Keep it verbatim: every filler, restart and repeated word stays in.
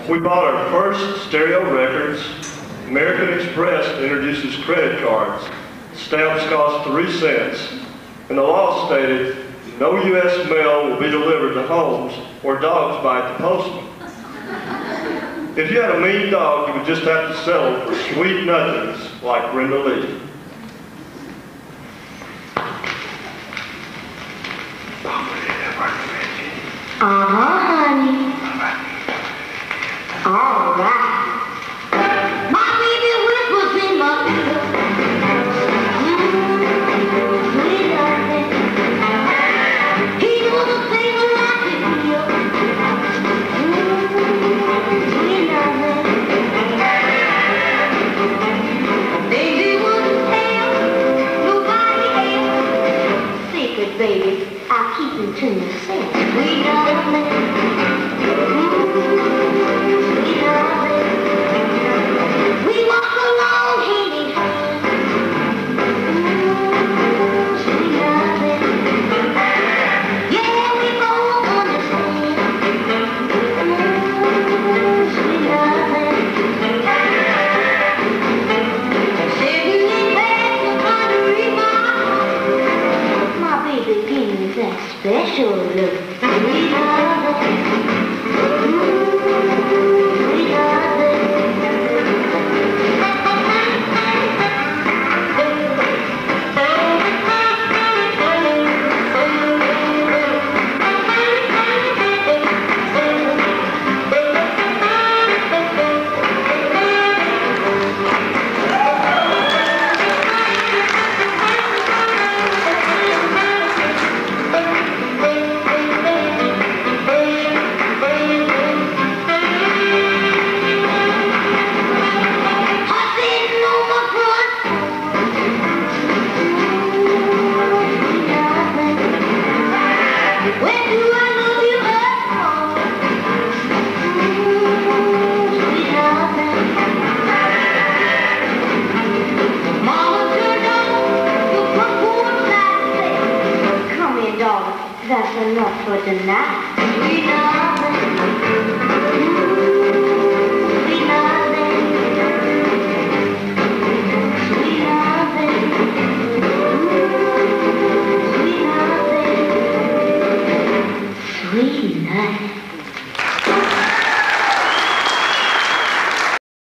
We bought our first stereo records. American Express introduces credit cards. Stamps cost three cents. And the law stated, no U S mail will be delivered to homes where dogs bite the postman. If you had a mean dog, you would just have to settle for sweet nothings like Brenda Lee. Uh-huh, honey. All right. My baby whispers in my ear. Mm, sweet nothing. He knows the thing I can feel. Mm, sweet nothing. Baby wouldn't tell nobody else. Secret, baby, I keep them to myself. Sweet nothing. Special look. Sweet nothing. Sweet nothing. That's enough for tonight. Sweet nothing.